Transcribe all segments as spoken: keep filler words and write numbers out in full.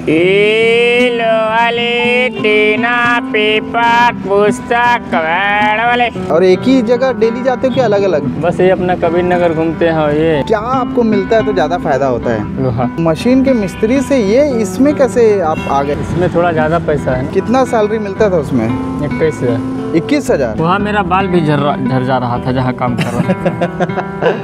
ई वाले टीना पेपर पुस्तक वाले। और एक ही जगह डेली जाते हो कि अलग अलग? बस ये अपना कबीर नगर घूमते हैं। ये क्या आपको मिलता है तो ज़्यादा फायदा होता है? लोहा। मशीन के मिस्त्री से ये इसमें कैसे आप आ गए? इसमें थोड़ा ज़्यादा पैसा है। कितना सैलरी मिलता था उसमें? इक्कीस हजार। इक्कीस हजार वहाँ मेरा बाल भी झड़ झड़ जा रहा था जहाँ काम कर रहा था।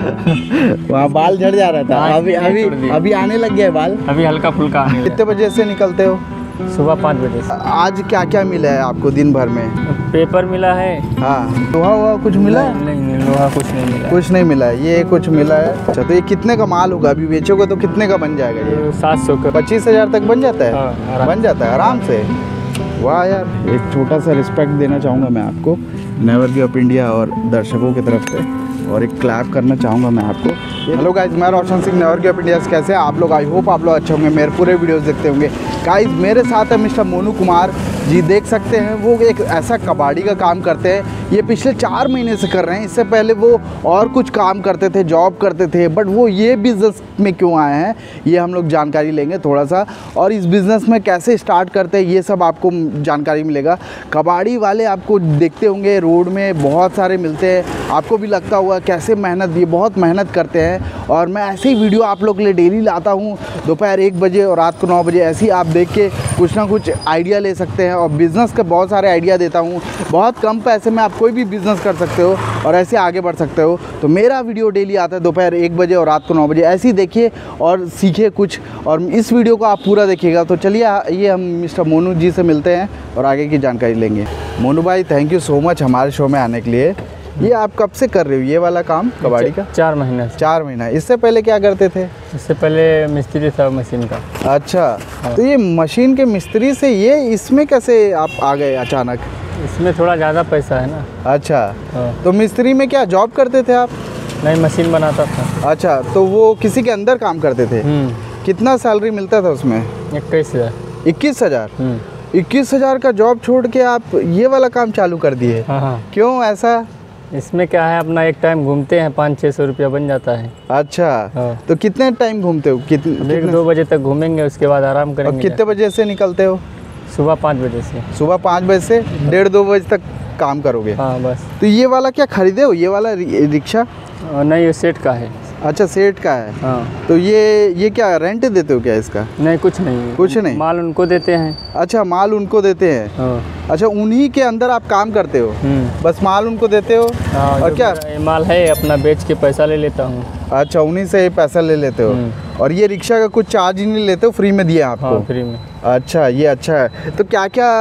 वहाँ बाल झड़ जा रहा था। अभी अभी अभी आने लग गया है बाल। अभी हल्का फुल्का आने लगा। कितने बजे से निकलते हो? सुबह पाँच बजे से। आज क्या क्या मिला है आपको दिन भर में? पेपर मिला है। हाँ, लोहा हुआ कुछ मिला है? नहीं नहीं, लोहा कुछ नहीं मिला। कुछ नहीं मिला है। ये कुछ मिला है। अच्छा, तो ये कितने का माल होगा? अभी बेचोगे तो कितने का बन जाएगा ये? सात सौ का। पच्चीस हजार तक बन जाता है? हाँ, बन जाता है आराम से। वाह यार, एक छोटा सा रिस्पेक्ट देना चाहूँगा मैं आपको नेवर गिव अप इंडिया और दर्शकों की तरफ से, और एक क्लैप करना चाहूँगा मैं आपको। हेलो गाइज, मैं Roshan Singh, never give up India. कैसे हैं आप लोग? आई होप आप लोग अच्छे होंगे, मेरे पूरे वीडियोस देखते होंगे। गाइज मेरे साथ है मिस्टर मोनू कुमार जी, देख सकते हैं वो एक ऐसा कबाड़ी का काम करते हैं। ये पिछले चार महीने से कर रहे हैं। इससे पहले वो और कुछ काम करते थे, जॉब करते थे, बट वो ये बिज़नेस में क्यों आए हैं ये हम लोग जानकारी लेंगे थोड़ा सा। और इस बिज़नेस में कैसे स्टार्ट करते हैं ये सब आपको जानकारी मिलेगा। कबाड़ी वाले आपको देखते होंगे रोड में बहुत सारे मिलते हैं, आपको भी लगता होगा कैसे मेहनत, ये बहुत मेहनत करते हैं। और मैं ऐसे ही वीडियो आप लोग के लिए डेली लाता हूँ, दोपहर एक बजे और रात को नौ बजे। ऐसे ही आप देख के कुछ ना कुछ आइडिया ले सकते हैं। और बिज़नेस के बहुत सारे आइडिया देता हूँ। बहुत कम पैसे में आप कोई भी बिज़नेस कर सकते हो और ऐसे आगे बढ़ सकते हो। तो मेरा वीडियो डेली आता है दोपहर एक बजे और रात को नौ बजे। ऐसे ही देखिए और सीखिए कुछ, और इस वीडियो को आप पूरा देखिएगा। तो चलिए ये हम मिस्टर मोनू जी से मिलते हैं और आगे की जानकारी लेंगे। मोनू भाई, थैंक यू सो मच हमारे शो में आने के लिए। ये आप कब से कर रहे हो ये वाला काम कबाड़ी का? चार महीने से। चार महीना। इससे पहले क्या करते थे? इससे पहले मिस्त्री था मशीन का। अच्छा, तो ये मशीन के मिस्त्री से ये इसमें कैसे आप आ गए अचानक? इसमें थोड़ा ज़्यादा पैसा है ना। अच्छा, हाँ। तो मिस्त्री में क्या जॉब करते थे आप? नहीं, मशीन बनाता था। अच्छा, तो वो किसी के अंदर काम करते थे? कितना सैलरी मिलता था उसमें? इक्कीस हजार। इक्कीस हजार इक्कीस हजार का जॉब छोड़ के आप ये वाला काम चालू कर दिए? हाँ हाँ। क्यों ऐसा? इसमें क्या है, अपना एक टाइम घूमते हैं, पाँच छः सौ रुपया बन जाता है। अच्छा, हाँ। तो कितने टाइम घूमते हो? कितने? डेढ़ दो बजे तक घूमेंगे, उसके बाद आराम करेंगे। और कितने बजे से निकलते हो? सुबह पाँच बजे से। सुबह पाँच बजे से डेढ़ दो बजे तक काम करोगे? हाँ बस। तो ये वाला क्या खरीदे हो, ये वाला रिक्शा? नहीं, ये सेट का है। अच्छा, सेट का है। हाँ। तो ये ये क्या रेंट देते हो क्या इसका? नहीं, कुछ नहीं। कुछ नहीं, माल उनको देते हैं। अच्छा, माल उनको देते हैं। हाँ। अच्छा, उन्हीं के अंदर आप काम करते हो? बस माल उनको देते हो? हाँ, और क्या माल है अपना बेच के पैसा ले लेता हूँ। अच्छा, उन्हीं से पैसा ले लेते हो। और ये रिक्शा का कुछ चार्ज ही नहीं लेते हो, फ्री में दिया आपको? हाँ, फ्री में। अच्छा, ये अच्छा है। तो क्या क्या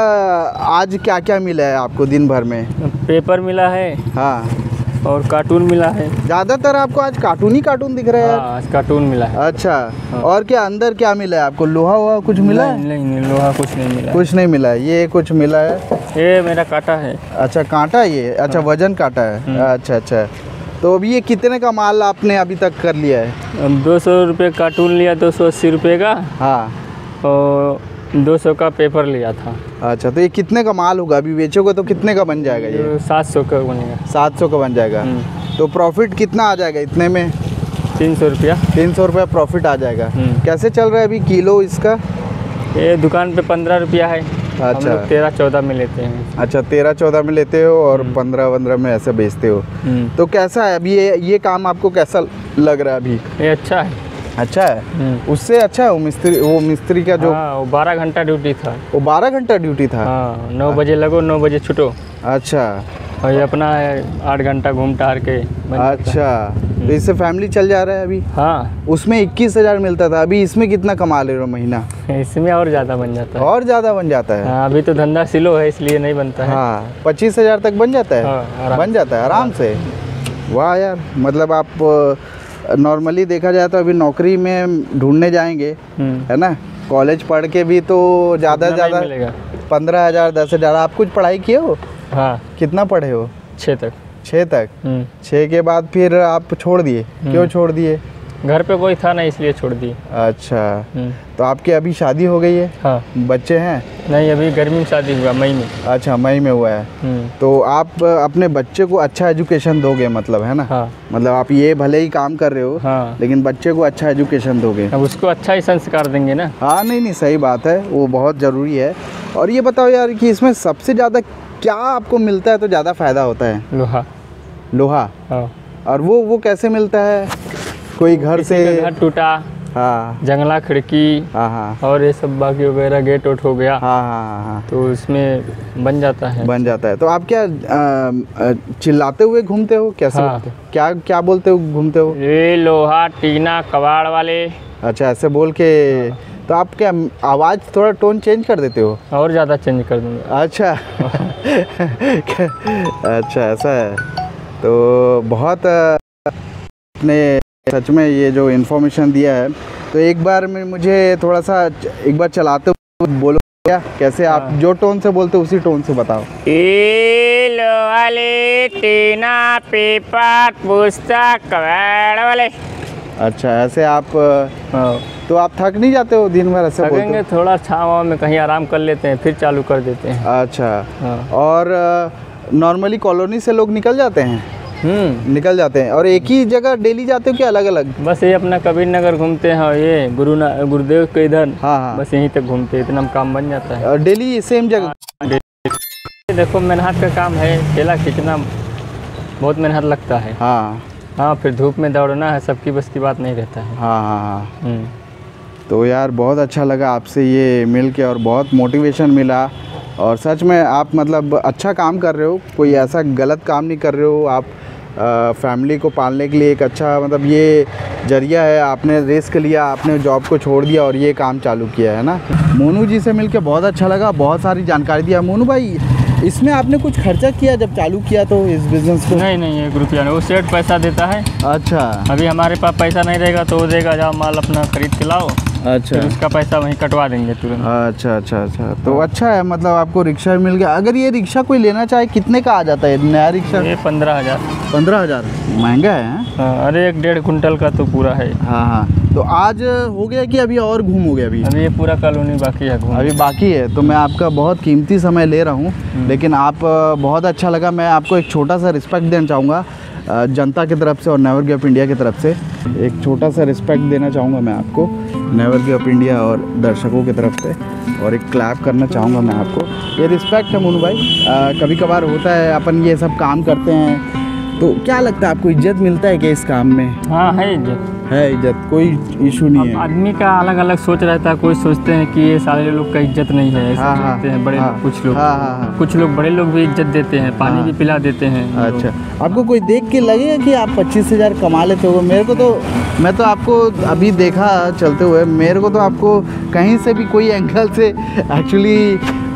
आज क्या क्या मिला है आपको दिन भर में? पेपर मिला है। हाँ, और कार्टून मिला है। ज़्यादातर आपको आज कार्टून ही कार्टून दिख रहे हैं? हाँ, आज कार्टून मिला है। अच्छा। हाँ। और क्या अंदर क्या मिला है आपको? लोहा हुआ कुछ मिला है? नहीं नहीं, लोहा कुछ नहीं मिला। कुछ नहीं मिला है। ये कुछ मिला है? ये मेरा कांटा है। अच्छा, कांटा ये? अच्छा, हाँ। वजन कांटा है। अच्छा अच्छा। तो अभी ये कितने का माल आपने अभी तक कर लिया है? दो सौ रुपये कार्टून लिया, दो सौ अस्सी रुपये का। हाँ। और दो सौ का पेपर लिया था। अच्छा, तो ये कितने का माल होगा? अभी बेचोगे तो कितने का बन जाएगा ये? सात सौ का बनेगा। सात सौ का बन जाएगा। तो प्रॉफिट कितना आ जाएगा इतने में? तीन सौ रुपया। तीन सौ रुपया प्रॉफिट आ जाएगा। कैसे चल रहा है अभी किलो इसका? ये दुकान पे पंद्रह रुपया है। अच्छा, तेरह चौदह में लेते हैं। अच्छा, तेरह चौदह में लेते हो और पंद्रह पंद्रह में ऐसे बेचते हो। तो कैसा है अभी ये ये काम आपको कैसा लग रहा है अभी? ये अच्छा है। अच्छा है? उससे अच्छा है वो मिस्त्री, वो मिस्त्री का जो? हाँ, वो बारह घंटा ड्यूटी था। वो बारह घंटा ड्यूटी था? हाँ, नौ बजे लगो, नौ बजे छुटो। अच्छा। और ये अपना आठ घंटा घूम टहर के। अच्छा, तो इससे फैमिली चल जा रहा है अभी? हाँ। उसमें इक्कीस हजार मिलता था, अभी इसमें कितना कमा ले रहे हो महीना? इसमें और ज़्यादा बन जाता है। और ज़्यादा बन जाता है? हाँ, अभी तो धंधा स्लो है इसलिए नहीं बनता है। हाँ, पच्चीस हजार तक बन जाता है? हाँ, बन जाता है आराम से। वाह यार, मतलब आप नॉर्मली देखा जाए तो अभी नौकरी में ढूंढने जाएंगे, है ना, कॉलेज पढ़ के भी तो ज़्यादा से ज़्यादा पंद्रह हज़ार दस हज़ार। आप कुछ पढ़ाई किए हो? हाँ। कितना पढ़े हो? छः तक। छः तक? छः के बाद फिर आप छोड़ दिए? क्यों छोड़ दिए? घर पे कोई था नहीं इसलिए छोड़ दिए। अच्छा, तो आपकी अभी शादी हो गई है? हाँ। बच्चे हैं? नहीं, अभी गर्मी में शादी हुआ, मई में। अच्छा, मई में हुआ है। हम्म। तो आप अपने बच्चे को अच्छा एजुकेशन दोगे मतलब, है ना? हाँ। मतलब आप ये भले ही काम कर रहे हो, हाँ। लेकिन बच्चे को अच्छा एजुकेशन दोगे। अब उसको अच्छा ही संस्कार देंगे ना। हाँ, नहीं नहीं, सही बात है, वो बहुत ज़रूरी है। और ये बताओ यार कि इसमें सबसे ज़्यादा क्या आपको मिलता है तो ज़्यादा फ़ायदा होता है? लोहा। लोहा। हाँ। और वो वो कैसे मिलता है? कोई घर से? किसी का घर टूटा, हाँ जंगला खिड़की, हाँ हाँ और ये सब बाकी वगैरह गेट उट हो गया, हाँ हाँ हाँ तो उसमें बन जाता है। बन जाता है। तो आप क्या आ, आ, चिल्लाते हुए घूमते हो? कैसे हाँ। बोलते हो? क्या क्या बोलते हो घूमते हो? ये लोहा टीना कबाड़ वाले। अच्छा, ऐसे बोल के। तो आप क्या आवाज़ थोड़ा टोन चेंज कर देते हो? और ज़्यादा चेंज कर दूँगा। अच्छा अच्छा, ऐसा है। तो बहुत आपने सच में ये जो इन्फॉर्मेशन दिया है, तो एक बार में मुझे थोड़ा सा एक बार चलाते हुए बोलो क्या, कैसे आप हाँ। जो टोन से बोलते हो उसी टोन से बताओ। ए लोहा ले टीना पेपर पुस्तक कबाड़ वाले। अच्छा, ऐसे आप। हाँ। तो आप थक नहीं जाते हो दिन भर ऐसे बोलते थकेंगे, थोड़ा छाँव में कहीं आराम कर लेते हैं, फिर चालू कर देते हैं। हो? अच्छा। हाँ। और नॉर्मली कॉलोनी से लोग निकल जाते हैं? हम्म। निकल जाते हैं। और एक ही जगह डेली जाते हो क्या अलग अलग? बस ये अपना कबीर नगर घूमते हैं, और ये गुरु गुरुदेव के इधर। हाँ हाँ। बस यहीं तक घूमते हैं, इतना काम बन जाता है। और डेली सेम जगह? देखो, मेहनत का काम है, ठेला खींचना बहुत मेहनत लगता है। हाँ हाँ, फिर धूप में दौड़ना है, सबकी बस की बात नहीं रहता है। हाँ हाँ हाँ। हम्म। तो यार बहुत अच्छा लगा आपसे ये मिल के, और बहुत मोटिवेशन मिला। और सच में आप मतलब अच्छा काम कर रहे हो, कोई ऐसा गलत काम नहीं कर रहे हो आप। आ, फैमिली को पालने के लिए एक अच्छा मतलब ये जरिया है। आपने रिस्क लिया, आपने जॉब को छोड़ दिया और ये काम चालू किया है ना। मोनू जी से मिलके बहुत अच्छा लगा, बहुत सारी जानकारी दिया। मोनू भाई, इसमें आपने कुछ खर्चा किया जब चालू किया तो इस बिज़नेस को? नहीं नहीं, एक रुपया नहीं, वो सेठ पैसा देता है। अच्छा। अभी हमारे पास पैसा नहीं रहेगा तो वो देगा, जाओ माल अपना खरीद के लाओ, अच्छा। फिर उसका पैसा वहीं कटवा देंगे तुरंत। अच्छा अच्छा अच्छा। तो अच्छा है, मतलब आपको रिक्शा मिल गया। अगर ये रिक्शा कोई लेना चाहे कितने का आ जाता है नया रिक्शा? ये पंद्रह हजार। पंद्रह हजार महंगा है? हाँ? हाँ, अरे एक डेढ़ कुंटल का तो पूरा है। हाँ हाँ। तो आज हो गया कि अभी और घूमोगे? अभी अभी ये पूरा कॉलोनी बाकी है घूमने। अभी बाकी है। तो मैं आपका बहुत कीमती समय ले रहा हूँ, लेकिन आप बहुत अच्छा लगा। मैं आपको एक छोटा सा रिस्पेक्ट देना चाहूँगा जनता की तरफ से और नेवर गिव अप इंडिया की तरफ से। एक छोटा सा रिस्पेक्ट देना चाहूँगा मैं आपको नेवर गिव अप इंडिया और दर्शकों की तरफ से, और एक क्लैप करना चाहूँगा मैं आपको। ये रिस्पेक्ट है मोनू भाई। आ, कभी कभार होता है अपन ये सब काम करते हैं, तो क्या लगता है आपको इज्जत मिलता है क्या इस काम में? हाँ, है इज्जत, है इज्जत, कोई इशू नहीं है। आदमी का अलग अलग सोच रहता है। कोई सोचते हैं कि ये सारे लोग का इज्जत नहीं है, ऐसा हाँ, हाँ, सोचते हैं बड़े हाँ, लोग, कुछ लोग। हाँ, हाँ, हाँ। कुछ लोग बड़े लोग भी इज्जत देते हैं, पानी हाँ। भी पिला देते हैं। अच्छा, आपको कोई देख के लगेगा कि आप पच्चीस हज़ार कमा लेते हो? मेरे को तो, मैं तो आपको अभी देखा चलते हुए, मेरे को तो आपको कहीं से भी कोई एंगल से एक्चुअली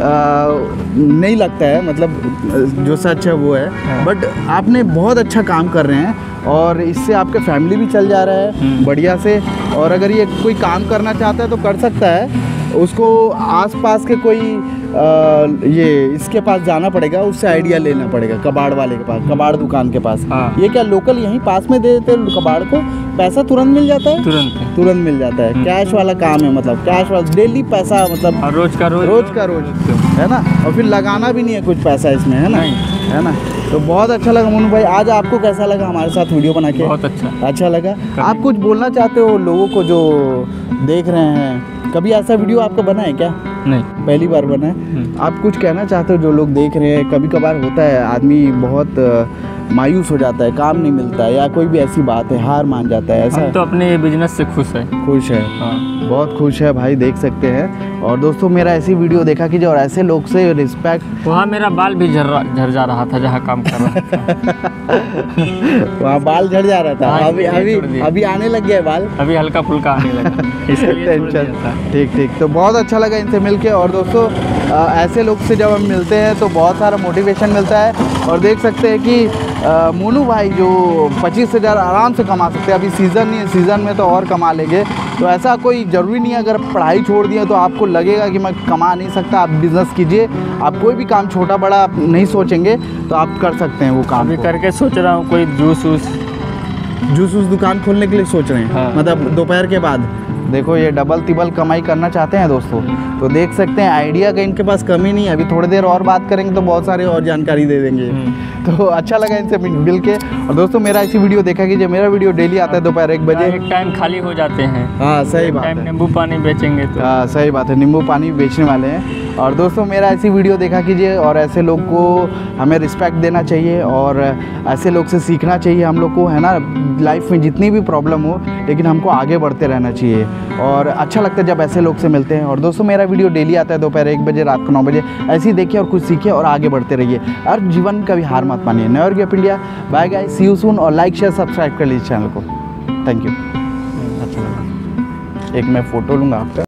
नहीं लगता है, मतलब जो सच है वो है। हाँ। बट आपने बहुत अच्छा काम कर रहे हैं, और इससे आपके फैमिली भी चल जा रहा है बढ़िया से। और अगर ये कोई काम करना चाहता है तो कर सकता है। उसको आसपास के कोई आ, ये इसके पास जाना पड़ेगा, उससे आइडिया लेना पड़ेगा, कबाड़ वाले के पास, कबाड़ दुकान के पास। हाँ। ये क्या लोकल यहीं पास में दे देते हैं कबाड़ को? पैसा तुरंत मिल जाता है? तुरंत तुरंत मिल जाता है। कैश वाला काम है, मतलब कैश वाला डेली पैसा, मतलब और रोज का रोज रोज का रोज, है ना। और फिर लगाना भी नहीं है कुछ पैसा इसमें, है ना? नहीं। है ना। तो बहुत अच्छा लगा मोनू भाई। आज आपको कैसा लगा हमारे साथ वीडियो बना के? बहुत अच्छा अच्छा लगा। आप कुछ बोलना चाहते हो लोगों को जो देख रहे हैं? कभी ऐसा वीडियो आपका बना है क्या? नहीं, पहली बार बना है। आप कुछ कहना चाहते हो जो लोग देख रहे हैं? कभी कभार होता है आदमी बहुत मायूस हो जाता है, काम नहीं मिलता है, या कोई भी ऐसी बात है, हार मान जाता है, ऐसा? हम तो अपने बिजनेस से खुश है। खुश है। हाँ। बहुत खुश है भाई, देख सकते हैं। और दोस्तों, मेरा ऐसी वीडियो देखा कीजिए और ऐसे लोग से रिस्पेक्ट। वहाँ मेरा बाल भी झर झर जा रहा था जहाँ काम कर रहा था। वहाँ बाल झड़ जा रहा था। हाँ, अभी इसलिए अभी छोड़ दिया। अभी आने लग गया है बाल, अभी हल्का फुल्का आने लगा, इसलिए छोड़ दिया था। ठीक ठीक। तो बहुत अच्छा लगा इनसे मिलके। और दोस्तों, आ, ऐसे लोग से जब हम मिलते हैं तो बहुत सारा मोटिवेशन मिलता है। और देख सकते हैं कि आ, मोनू भाई जो पच्चीस हज़ार आराम से कमा सकते हैं। अभी सीज़न नहीं है, सीज़न में तो और कमा लेंगे। तो ऐसा कोई ज़रूरी नहीं है, अगर पढ़ाई छोड़ दिए तो आपको लगेगा कि मैं कमा नहीं सकता, आप बिज़नेस कीजिए। आप कोई भी काम छोटा बड़ा आप नहीं सोचेंगे तो आप कर सकते हैं वो काम। अभी करके सोच रहा हूँ कोई जूस वूस जूस उस दुकान खोलने के लिए सोच रहे हैं? हाँ। मतलब दोपहर के बाद? देखो ये डबल तिबल कमाई करना चाहते हैं दोस्तों, तो देख सकते हैं आइडिया का इनके पास कमी नहीं है। अभी थोड़ी देर और बात करेंगे तो बहुत सारे और जानकारी दे देंगे। तो अच्छा लगा इनसे मिल के। और दोस्तों मेरा ऐसी वीडियो देखा कीजिए, मेरा वीडियो डेली आता है दोपहर एक बजे। एक टाइम खाली हो जाते हैं। हाँ सही बात टाइम है, नींबू पानी बेचेंगे तो। हाँ सही बात है, नींबू पानी बेचने वाले हैं। और दोस्तों मेरा ऐसी वीडियो देखा कीजिए, और ऐसे लोग को हमें रिस्पेक्ट देना चाहिए और ऐसे लोग से सीखना चाहिए हम लोग को, है ना। लाइफ में जितनी भी प्रॉब्लम हो लेकिन हमको आगे बढ़ते रहना चाहिए, और अच्छा लगता है जब ऐसे लोग से मिलते हैं। और दोस्तों मेरा वीडियो डेली आता है दोपहर एक बजे, रात को नौ बजे। ऐसे ही देखिए और कुछ सीखिए और आगे बढ़ते रहिए, और जीवन का भी हार मत मानिए। Never give up India. Bye guys, see you soon. और लाइक शेयर सब्सक्राइब कर लीजिए चैनल को। Thank you. अच्छा लगा। एक मैं फ़ोटो लूँगा आपका।